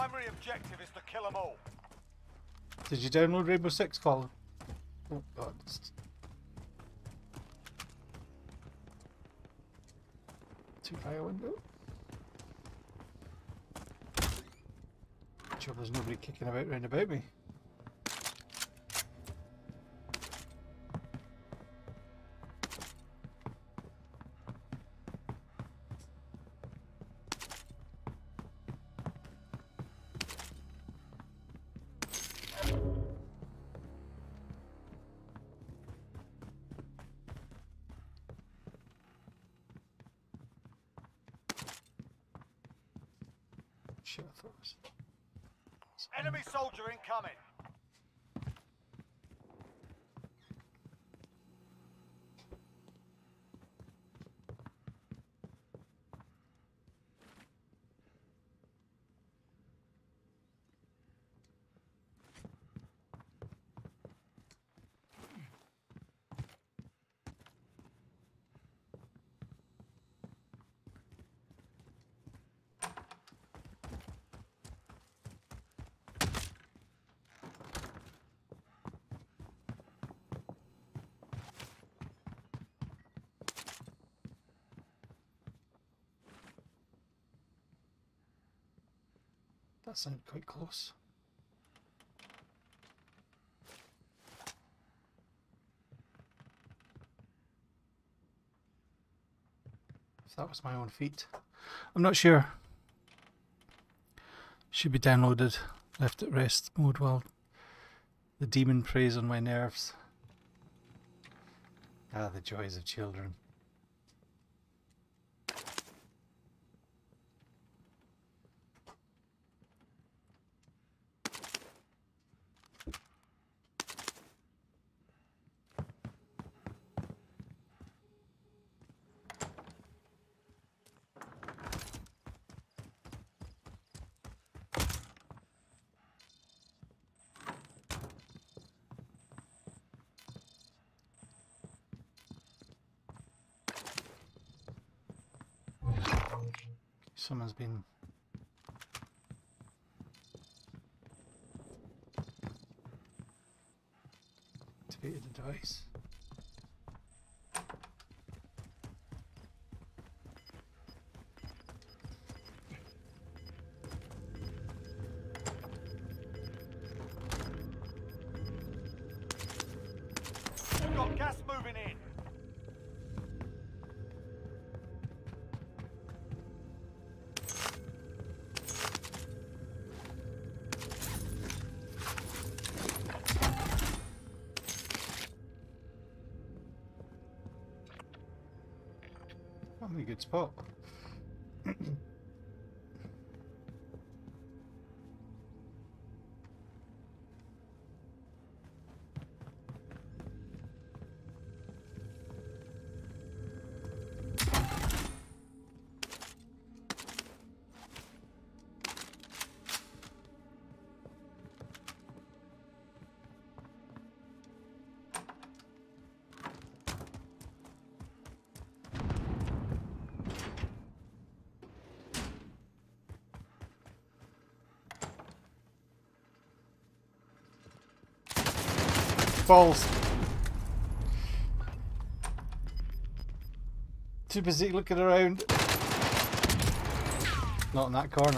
primary objective is to kill them all. Did you download Rainbow Six, Colin? Oh god. Too high a window. Sure there's nobody kicking about round about me. Shit, I thought it was... Enemy soldier incoming. That sounded quite close. If that was my own feet. I'm not sure. Should be downloaded, left at rest mode while the demon preys on my nerves. Ah, the joys of children. Someone's been activated the device. We've got gas moving in. Probably a good spot. Falls. Too busy looking around. Not in that corner.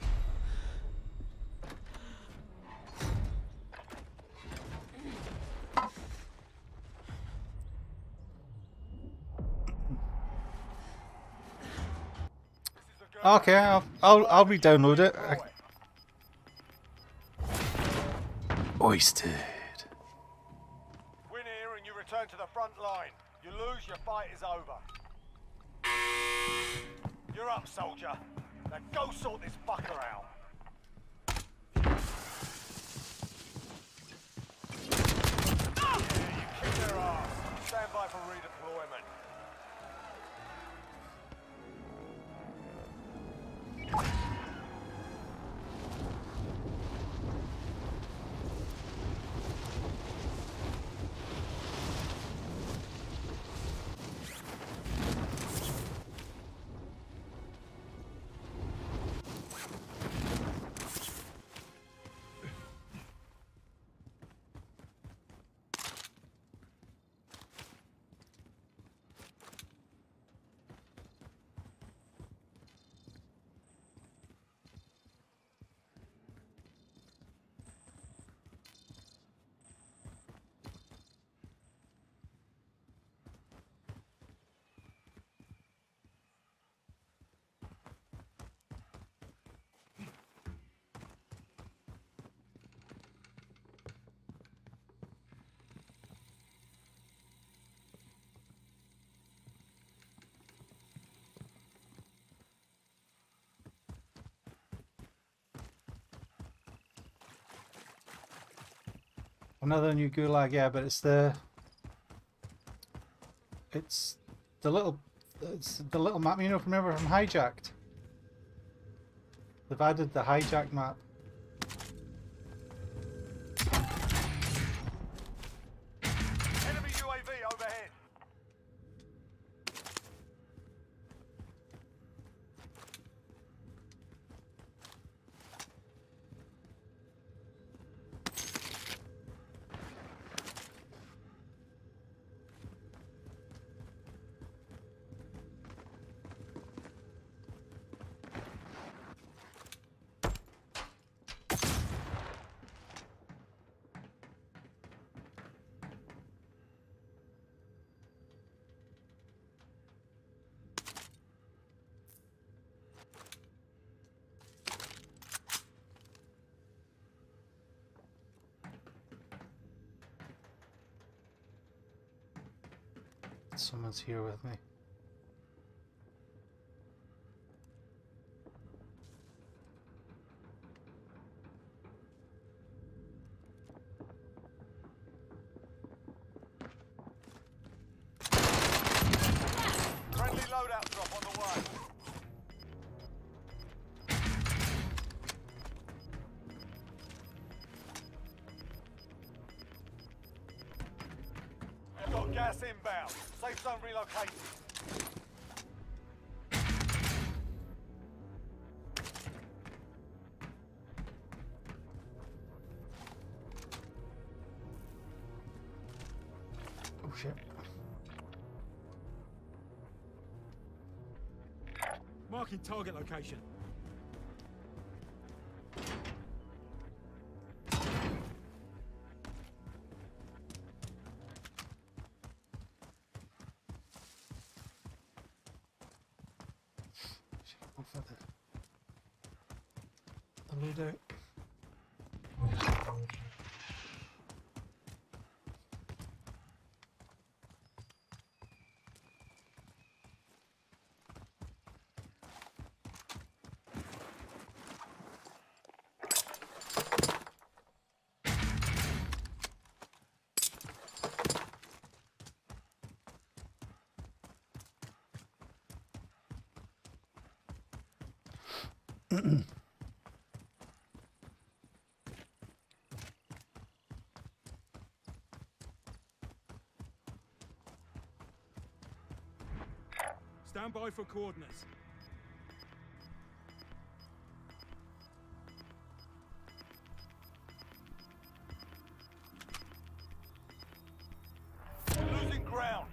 Okay, I'll re-download it. Oyster. Return to the front line. You lose, your fight is over. You're up, soldier. Now go sort this fucker out. Yeah, you kicked their ass. Stand by for redeployment. Another new gulag, yeah, but it's the little map, you know, remember from Hijacked. They've added the Hijack map. Enemy UAV overhead. Someone's here with me. Friendly loadout drop on the way. Got gas inbound. Safe zone relocated. Oh shit. Marking target location. Go for the loadout. Stand by for coordinates. Losing ground.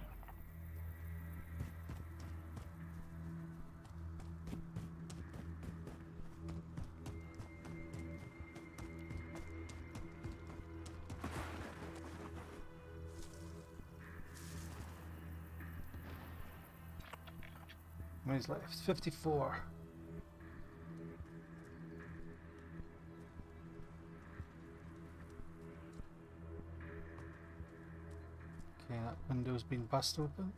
Many's left? 54. Okay, that window's been bust open.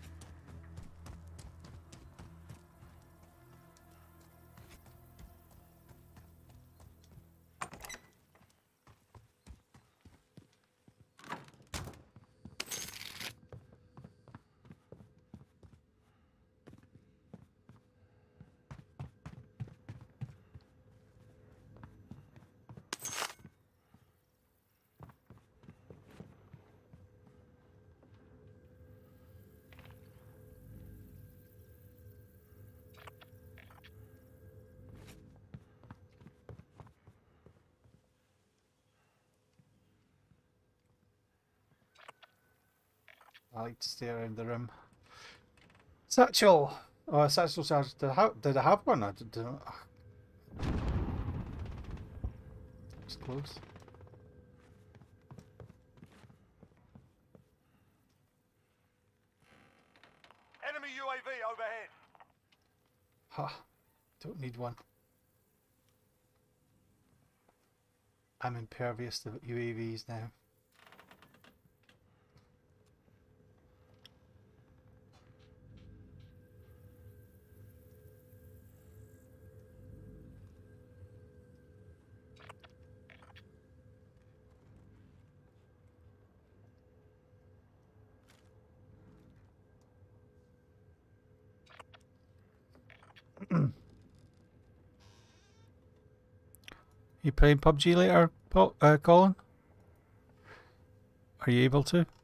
I like to stay around the room. Satchel! Oh, satchel charge. Did I have one? I didn't. It's close. Enemy UAV overhead. Ha! Don't need one. I'm impervious to UAVs now. You playing PUBG later, Colin? Are you able to?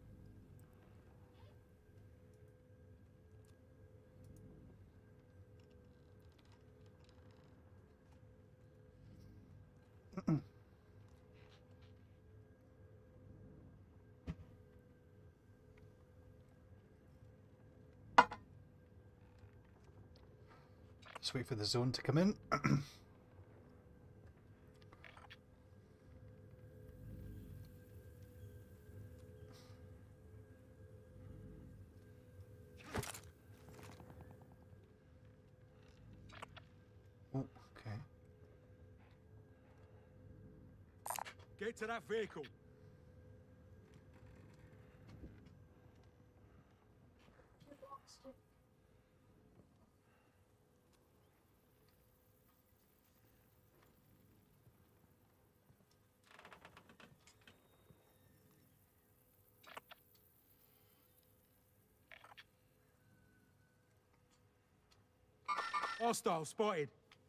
Just wait for the zone to come in. Oh, okay. Get to that vehicle. Hostile spotted.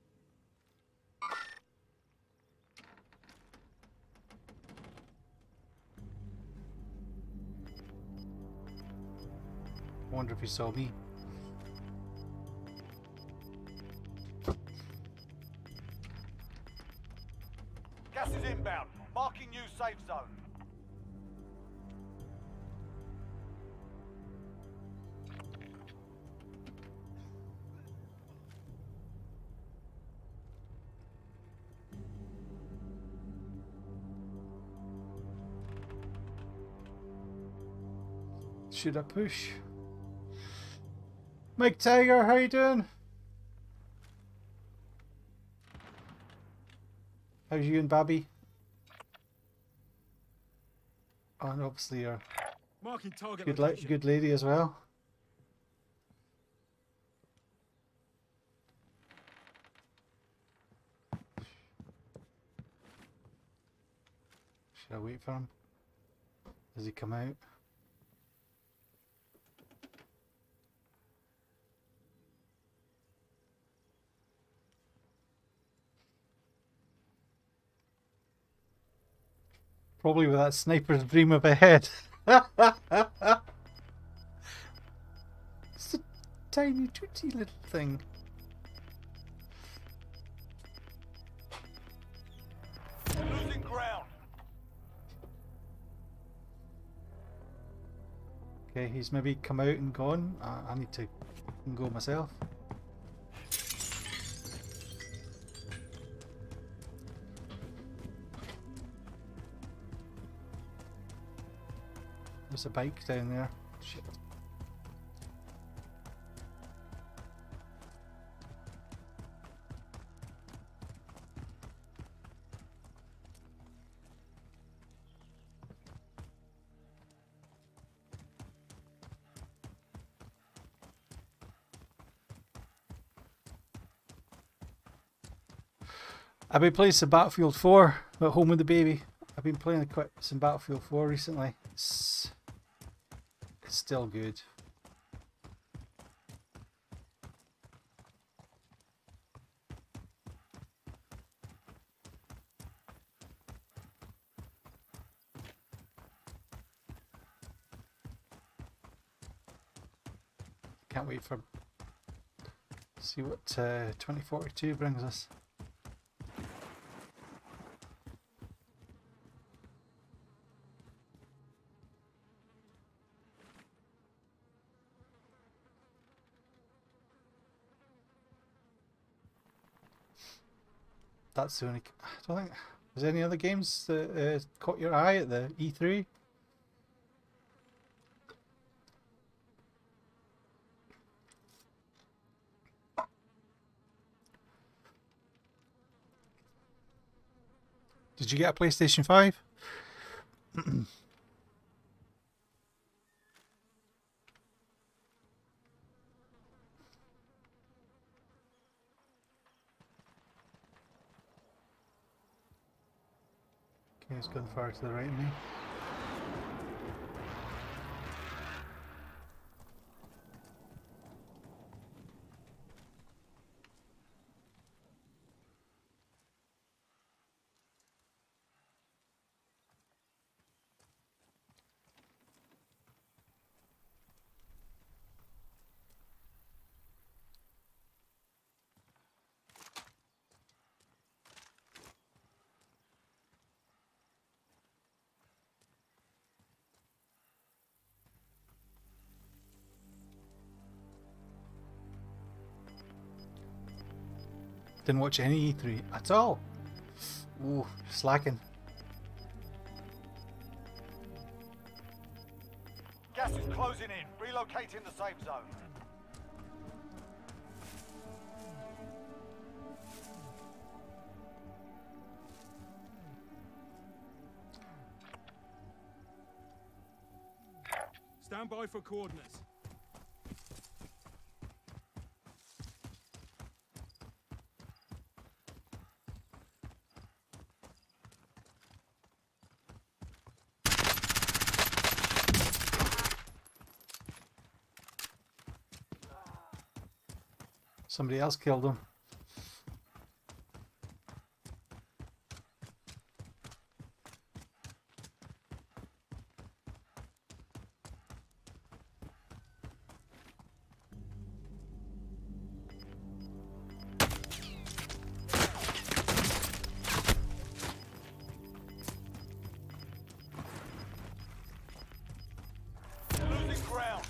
I wonder if he saw me. Gas is inbound. Marking new safe zone. Should I push? Mike Tiger, how you doing? How's you and Babby? Oh, and obviously you're Marking target good, location. good lady as well. Should I wait for him? Does he come out? Probably with that sniper's dream up ahead. It's a tiny, tootsie little thing. Losing ground. Okay, he's maybe come out and gone. I need to go myself. There's a bike down there. Shit. I've been playing some Battlefield 4 at home with the baby. I've been playing quite some Battlefield 4 recently. It's still good. Can't wait for see what 2042 brings us. That's the only. I don't think there's any other games that caught your eye at the E3. Did you get a PlayStation 5? Okay, it's gone far to the right of me. Didn't watch any E3 at all. Ooh, slacking. Gas is closing in. Relocating the safe zone. Stand by for coordinates. Somebody else killed him. Losing ground.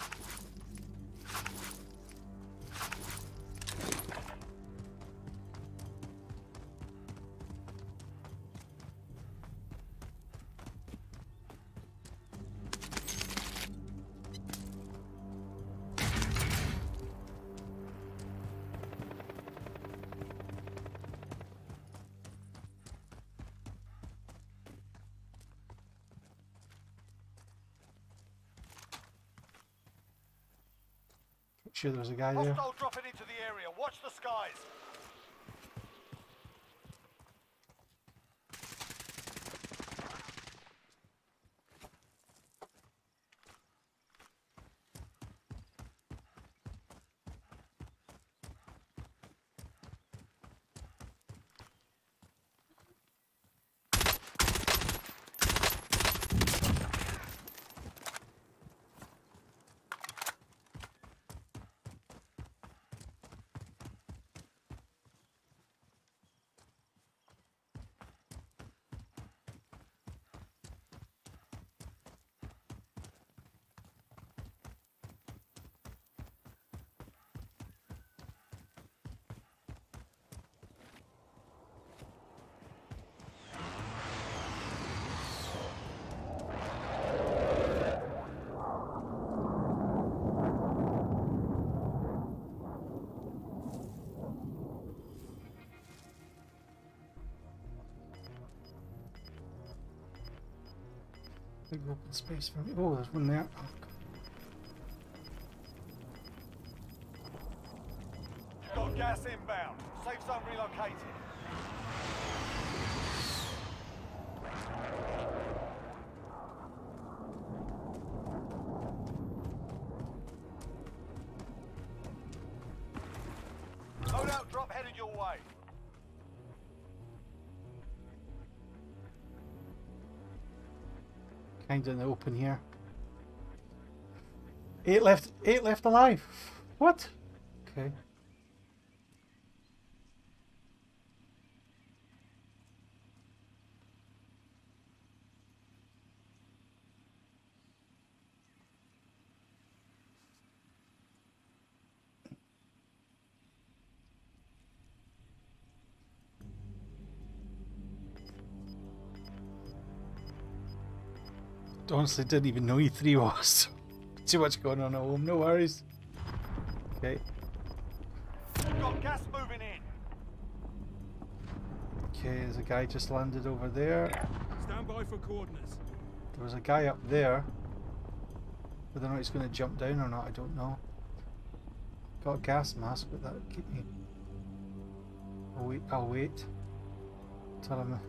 Sure there was a guy there. Hostile dropping into the area. Watch the skies. Big open space for me. Oh, there's one there. You've got gas inbound. Safe zone relocated. Loadout drop headed your way. Kind of in the open here. Eight left alive. What? Okay. Honestly, didn't even know E3 was. Too much going on at home. No worries. Okay. You've got gas moving in. Okay, there's a guy just landed over there. Stand by for coordinates. There was a guy up there. Whether or not he's going to jump down or not, I don't know. Got a gas mask, but that'll keep me. I'll wait. Tell him.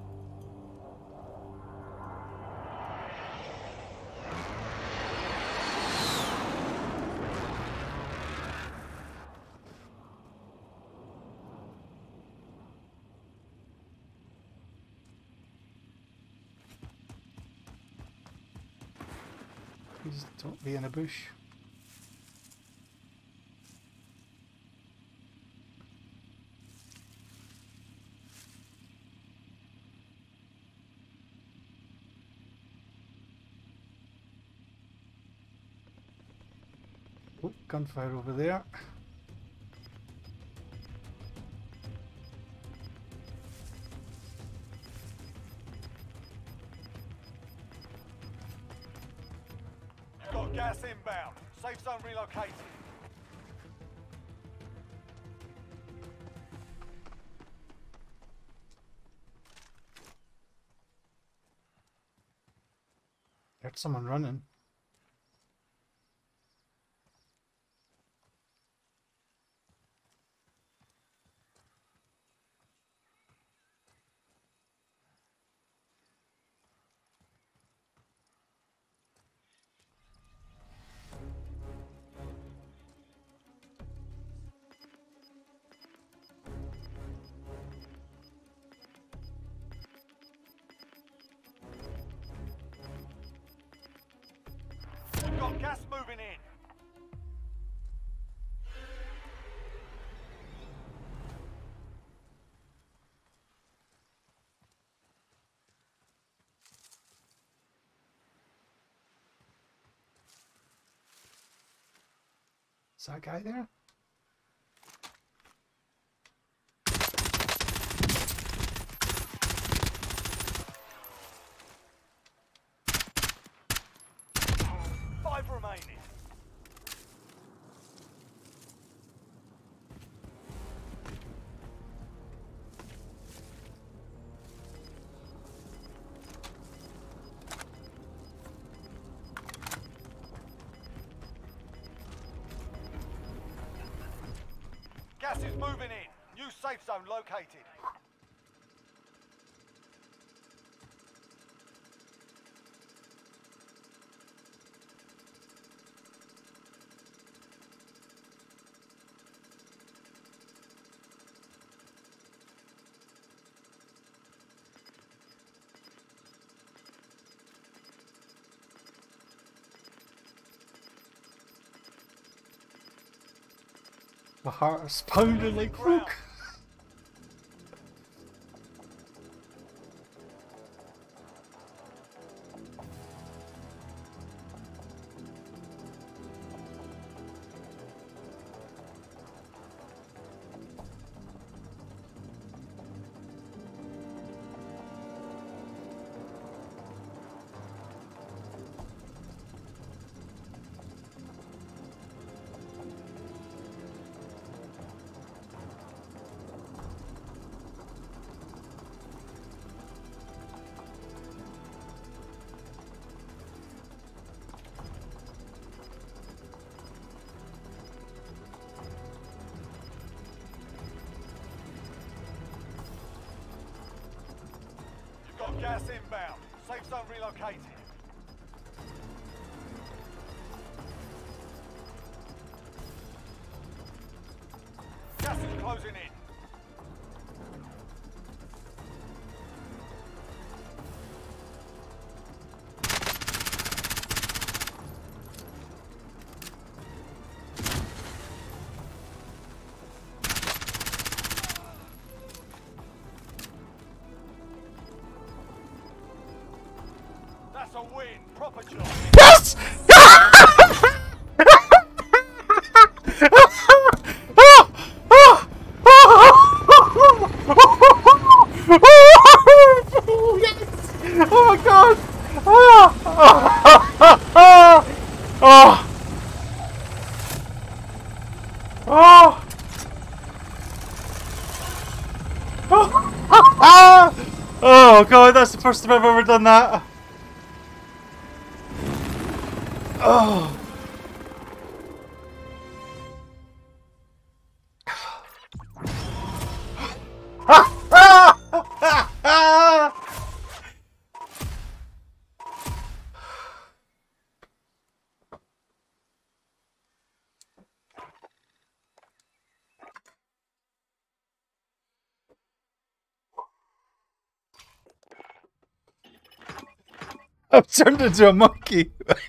Please don't be in a bush. Oh, gunfire over there. inbound. Safe zone relocated. There's someone running. We've got gas moving in. Is that guy there? Five remaining. Gas is moving in. New safe zone located. My heart is pounding like fuck. Got gas inbound. Safe zone relocated. Gas is closing in. That's a win. Proper job. Yes! Oh my god! Oh god, that's the first time I've ever done that. Oh. I've turned into a monkey.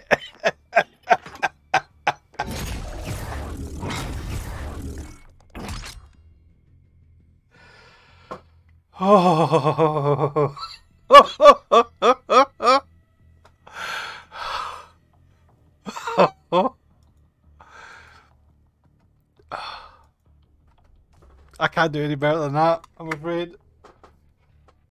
Oh. I can't do any better than that, I'm afraid.